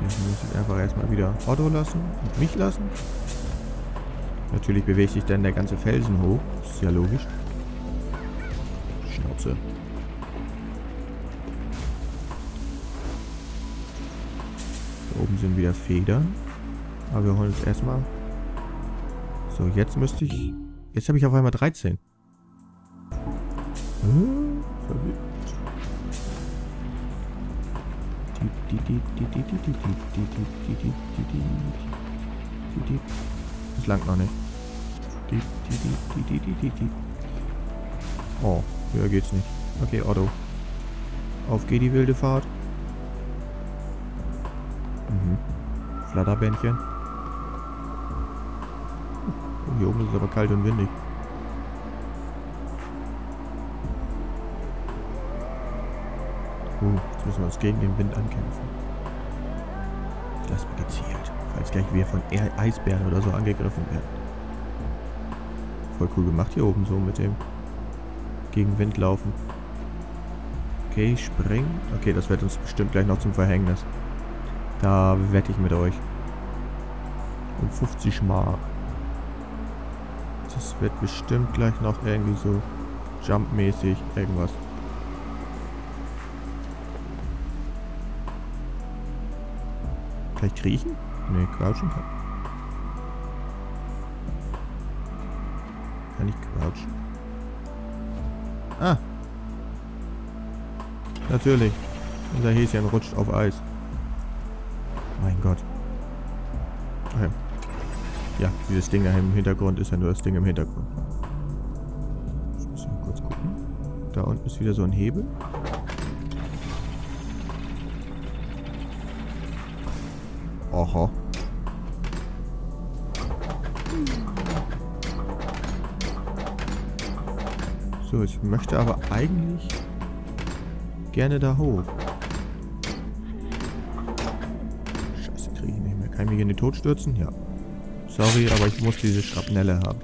Jetzt muss ich einfach erstmal wieder Otto lassen und mich lassen. Natürlich bewegt sich dann der ganze Felsen hoch. Das ist ja logisch. Schnauze. Da oben sind wieder Federn. Aber wir holen uns erstmal. So, jetzt müsste ich... Jetzt habe ich auf einmal 13. Verwirrt. Das langt noch nicht. Oh, höher geht's nicht. Okay, Otto. Auf geht die wilde Fahrt. Flatterbändchen. Oh, hier oben ist es aber kalt und windig. Jetzt müssen wir uns gegen den Wind ankämpfen. Ich lasse mir gezielt, falls gleich wir von Eisbären oder so angegriffen werden. Voll cool gemacht hier oben so mit dem gegen Wind laufen. Okay, springen. Okay, das wird uns bestimmt gleich noch zum Verhängnis. Da wette ich mit euch. Um 50 Mark. Das wird bestimmt gleich noch irgendwie so Jump-mäßig irgendwas. Vielleicht kriechen? Ne, crouchen kann. Kann ich crouchen? Ah! Natürlich. Unser Häschen rutscht auf Eis. Mein Gott. Okay. Ja, dieses Ding da im Hintergrund ist ja nur das Ding im Hintergrund. Ich muss mal kurz gucken. Da unten ist wieder so ein Hebel. Oho. So, ich möchte aber eigentlich gerne da hoch. Scheiße, kriege ich nicht mehr. Kann ich mich in den Tod stürzen? Ja. Sorry, aber ich muss diese Schrapnelle haben.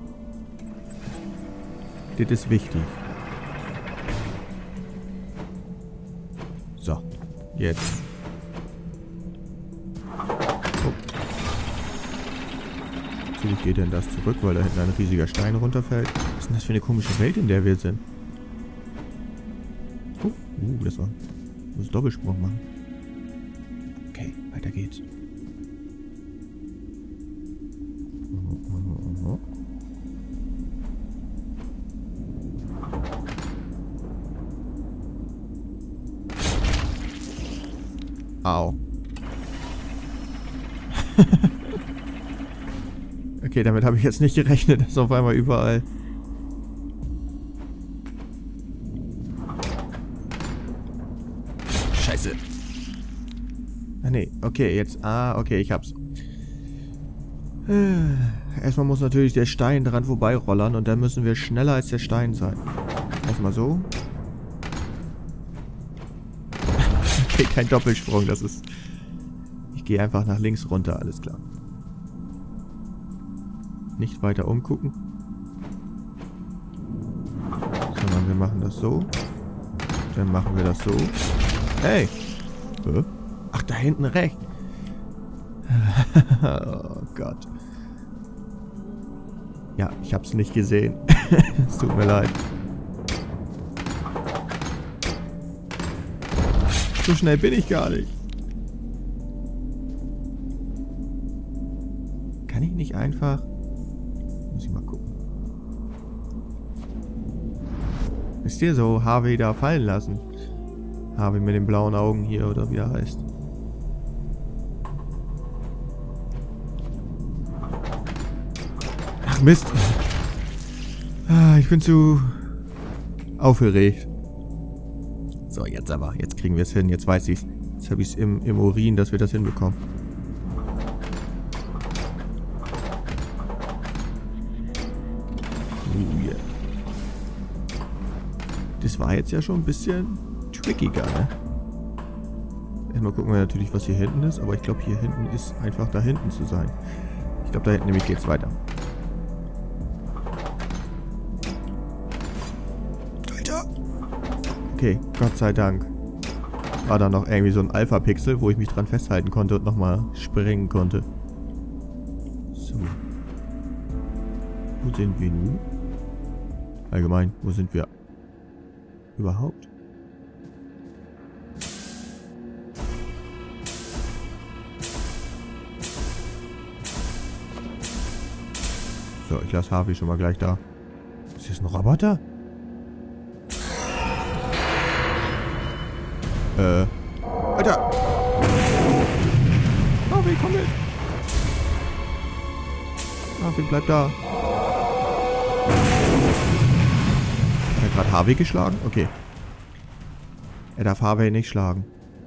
Das ist wichtig. So. Jetzt. Natürlich geht denn das zurück, weil da hinten ein riesiger Stein runterfällt. Was ist denn das für eine komische Welt, in der wir sind? Das war... Ich muss Doppelsprung machen. Okay, weiter geht's. Au. Okay, damit habe ich jetzt nicht gerechnet, dass auf einmal überall... Scheiße. Ah, nee. Okay, jetzt... Ah, okay, ich hab's. Erstmal muss natürlich der Stein dran vorbeirollern und dann müssen wir schneller als der Stein sein. Erstmal so. Okay, kein Doppelsprung, das ist... Ich gehe einfach nach links runter, alles klar. Nicht weiter umgucken. Sondern wir machen das so. Dann machen wir das so. Hey! Hä? Ach, da hinten rechts. Oh Gott. Ja, ich hab's nicht gesehen. Es tut mir leid. So schnell bin ich gar nicht. Kann ich nicht einfach... Muss ich mal gucken. Wisst ihr, so Harvey da fallen lassen. Harvey mit den blauen Augen hier, oder wie er heißt. Ach Mist. Ich bin zu aufgeregt. So, jetzt aber. Jetzt kriegen wir es hin. Jetzt weiß ich's. Jetzt habe ich es im Urin, dass wir das hinbekommen. Yeah. Das war jetzt ja schon ein bisschen trickiger, ne? Erstmal gucken wir natürlich, was hier hinten ist. Aber ich glaube, hier hinten ist einfach da hinten zu sein. Ich glaube, da hinten nämlich geht's weiter. Okay, Gott sei Dank. war da noch irgendwie so ein Alpha-Pixel, wo ich mich dran festhalten konnte und nochmal springen konnte. So. Wo sind wir nun? Allgemein, wo sind wir überhaupt? So, ich lasse Harvey schon mal gleich da. Ist das ein Roboter? Alter! Harvey, komm mit! Harvey, bleib da. Hat er gerade Harvey geschlagen? Okay. Er darf Harvey nicht schlagen.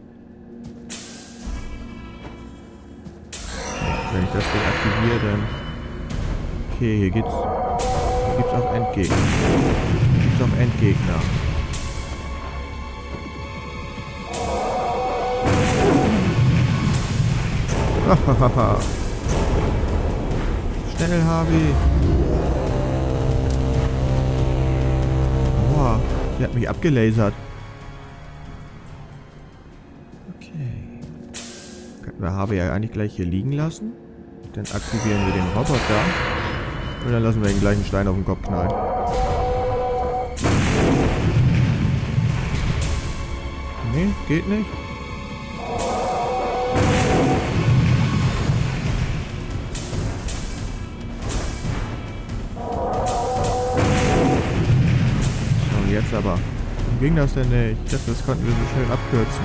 Ja, wenn ich das Ding aktiviere, dann... Okay, hier gibt's auch Endgegner. Hier gibt's auch Endgegner. Schnell, Harvey. Boah, der hat mich abgelasert. Okay. Könnten wir Harvey ja eigentlich gleich hier liegen lassen. Dann aktivieren wir den Roboter. Und dann lassen wir den gleichen Stein auf den Kopf knallen. Nee, geht nicht. So, jetzt aber. Warum ging das denn nicht? Ich dachte, das konnten wir so schön abkürzen.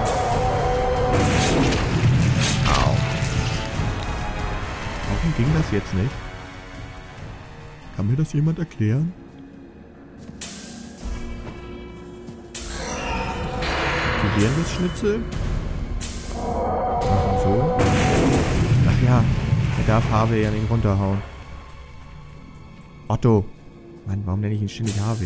Au. Warum ging das jetzt nicht? Kann mir das jemand erklären? Aktivieren das Schnitzel? Machen so. Ach ja, er darf Harvey ja nicht runterhauen. Otto. Mann, warum nenne ich ihn ständig Harvey?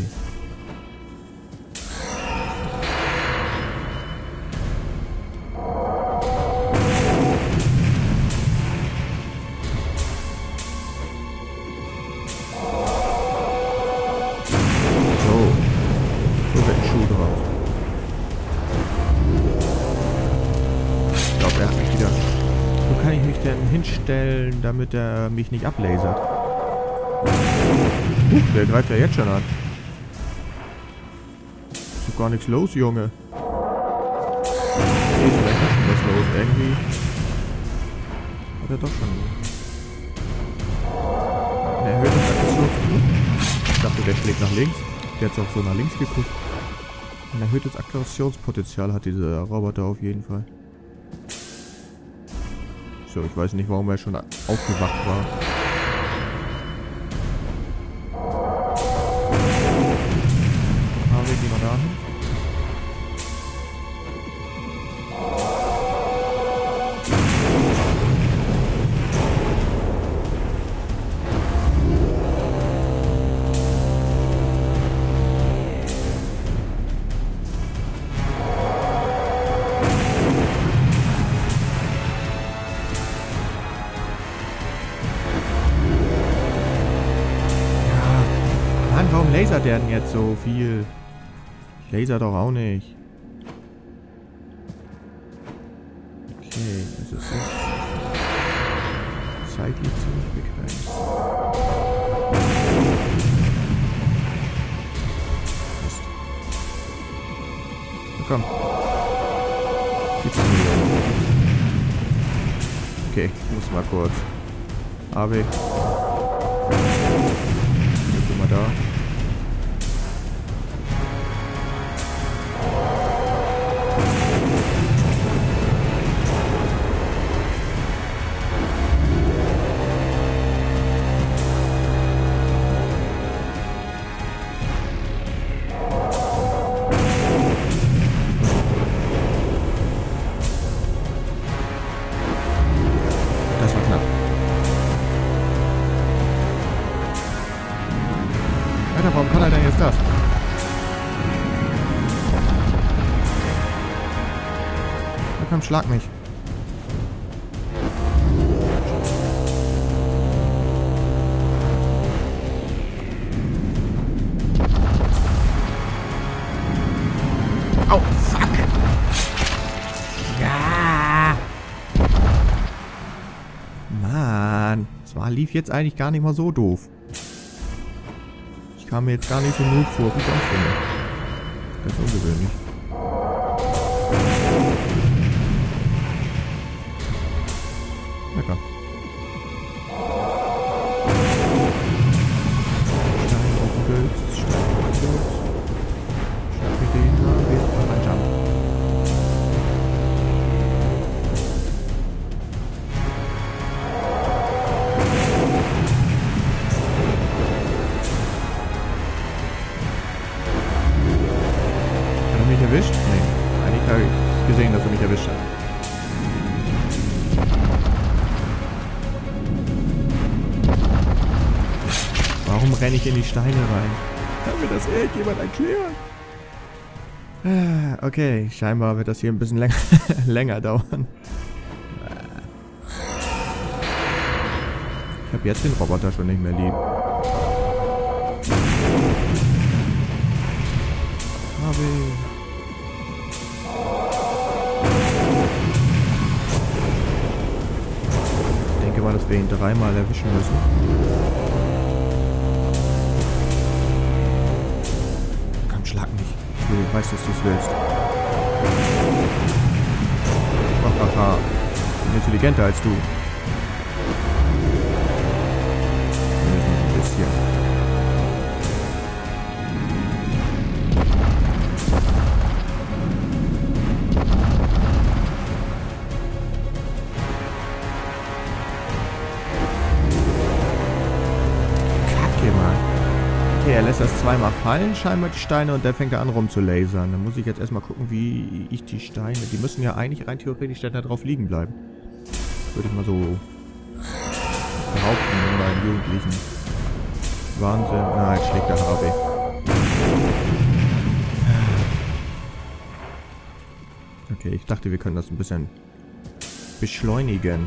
Hinstellen, damit er mich nicht ablasert. Der greift ja jetzt schon an. Ist doch gar nichts los, Junge. Okay, vielleicht ist schon was los. Irgendwie hat er doch schon eine erhöhte Aktionspotenzial. Ich dachte, der schlägt nach links. Der hat auch so nach links geguckt. Ein erhöhtes Aggressionspotenzial hat dieser Roboter auf jeden Fall. So, ich weiß nicht, warum er schon aufgewacht war. Harvey, geh mal dahin. Warum lasert der denn jetzt so viel? Ich laser doch auch nicht. Okay, also es ist zeitlich ziemlich begrenzt. Mist. Na komm. Gibt's nicht. Okay, ich muss mal kurz. Harvey. Bist du mal da? Warum kann er denn jetzt das? Na komm, schlag mich. Au, fuck! lief jetzt eigentlich gar nicht mal so doof. Ich kam mir jetzt gar nicht so noob vor wie sonst immer. Das ist ungewöhnlich. Lecker. Stein auf dem Gölz, Stein auf dem Gölz. Schnapp mir den da, wir machen einen Jump. Hat er mich erwischt? Nee. Eigentlich habe ich gesehen, dass er mich erwischt hat. Warum renne ich in die Steine rein? Kann mir das irgendjemand erklären? Okay, scheinbar wird das hier ein bisschen länger dauern. Ich habe jetzt den Roboter schon nicht mehr lieb. Ich denke mal, dass wir ihn dreimal erwischen müssen. Schlag mich. Ich weiß, dass du es willst. Hahaha. Ich bin intelligenter als du. Zumindest noch ein bisschen. Kacke, Mann. Okay, er lässt das zweimal fallen, scheinbar die Steine, und der fängt an rumzulasern. Dann muss ich jetzt erstmal gucken, wie ich die Steine... Die müssen ja eigentlich rein theoretisch da drauf liegen bleiben. Würde ich mal so behaupten in meinem jugendlichen Wahnsinn. Na, jetzt schlägt der HB. Okay, ich dachte, wir können das ein bisschen beschleunigen.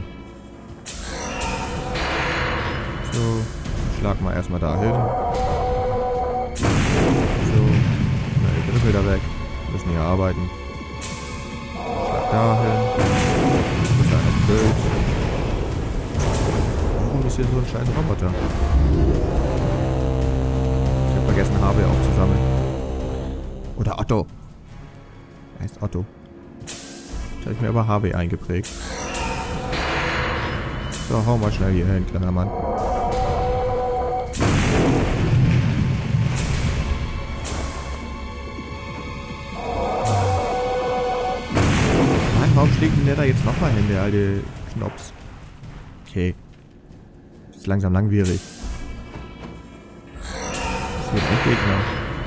So, schlag mal erstmal da hin. So, der Griffel da weg. Wir müssen hier arbeiten. Schlag da hin. Das ist ein Bild. Warum ist hier so ein scheiß Roboter? Ich habe vergessen, Habe aufzusammeln. Oder Otto. Er heißt Otto. Das habe ich mir aber HW eingeprägt. So, hau mal schnell hier hin, kleiner Mann. Warum schlägt denn der da jetzt nochmal hin, der alte Knops? Okay. Das ist langsam langwierig. Das wird ein Endgegner.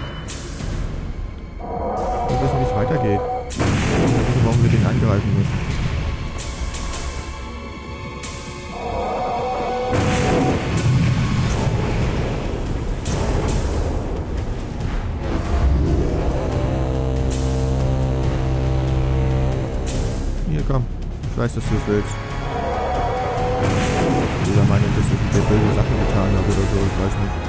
Wir wissen, wie es weitergeht. Ich weiß, warum wir den angreifen müssen. Komm, ich weiß, dass du es willst. Oder meinen, dass ich dir böse Sachen getan habe oder so, ich weiß nicht.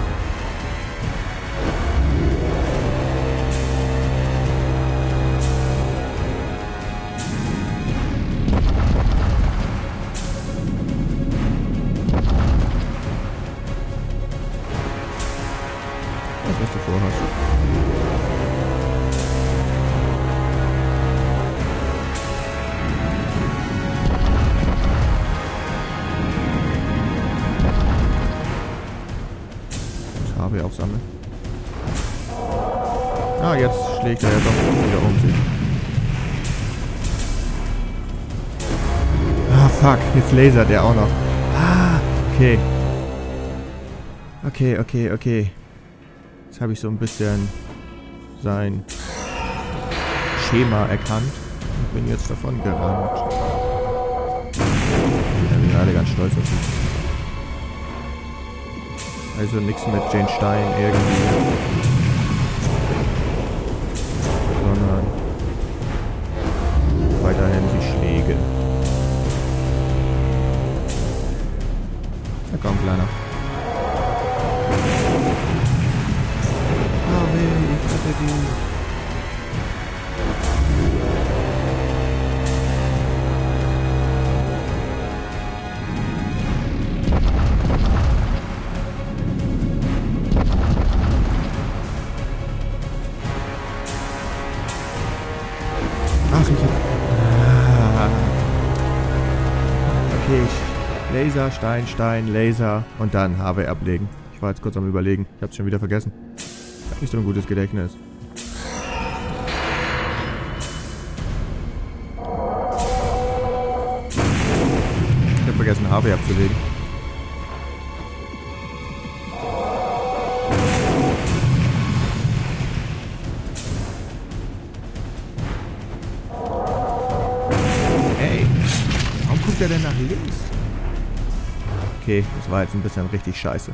Das, was du vorhast. HB aufsammeln. Ah, jetzt schlägt er ja doch wieder um sich. Ah, fuck. Jetzt lasert er auch noch. Ah, okay. Okay. Jetzt habe ich so ein bisschen sein Schema erkannt und bin jetzt davon gerannt. Ja, wir sind alle ganz stolz auf ihn. Also nichts mit Jane Stein irgendwie. Sondern weiterhin die Schläge. Na komm, Kleiner. Oh weh, ich hatte die. Laser, Stein, Stein, Laser und dann Harvey ablegen. Ich war jetzt kurz am Überlegen. Ich hab's schon wieder vergessen. Ich hab nicht so ein gutes Gedächtnis. Ich hab vergessen, Harvey abzulegen. Hey, warum guckt er denn nach links? Okay, das war jetzt ein bisschen richtig scheiße.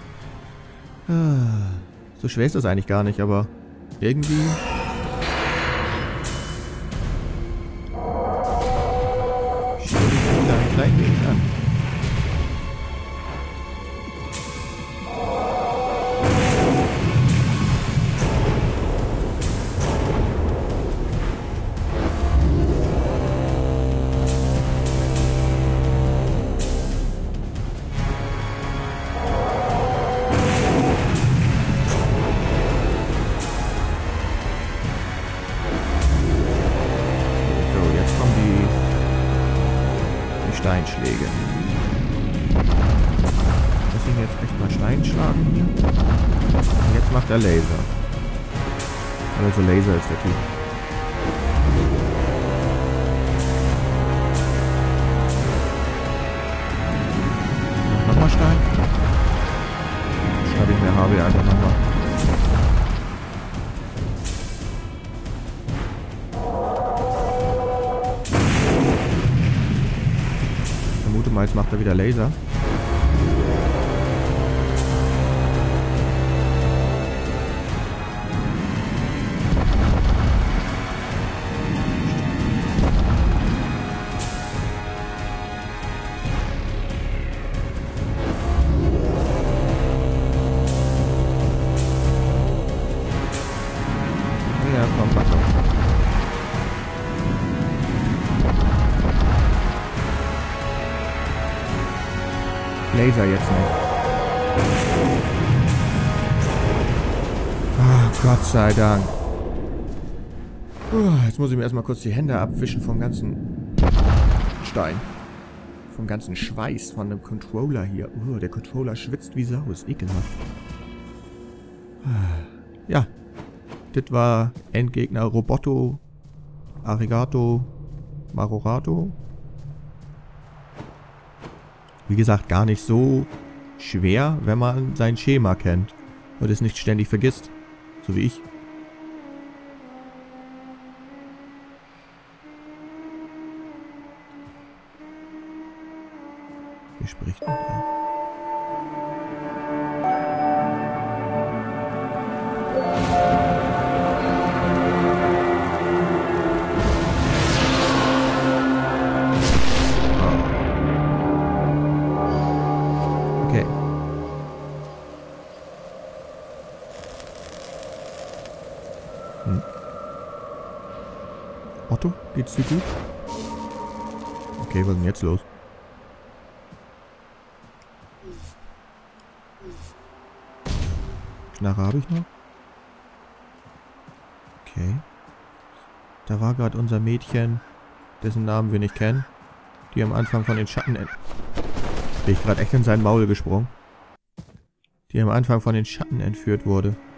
So schwer ist das eigentlich gar nicht, aber irgendwie... stelle ich mich da ein klein wenig an. Steinschläge. Muss ihn jetzt echt mal Stein schlagen hier? Und jetzt macht er Laser. Also Laser ist der Typ. Nochmal Stein. Schreibe ich mir Harvey einfach nochmal. Jetzt macht er wieder Laser. Ja, komm, mach doch. Laser jetzt nicht. Ah, Gott sei Dank. Jetzt muss ich mir erstmal kurz die Hände abwischen vom ganzen Stein. Vom ganzen Schweiß von dem Controller hier. Der Controller schwitzt wie Sau. Ist ekelhaft. Ja. Das war Endgegner Roboto. Arigato. Marorato. Wie gesagt, gar nicht so schwer, wenn man sein Schema kennt und es nicht ständig vergisst. So wie ich. Wie spricht man da? Otto, geht's dir gut? Okay, was ist denn jetzt los? Knarre habe ich noch? Okay. Da war gerade unser Mädchen, dessen Namen wir nicht kennen, die am Anfang von den Schatten... Bin ich gerade echt in sein Maul gesprungen? Die am Anfang von den Schatten entführt wurde.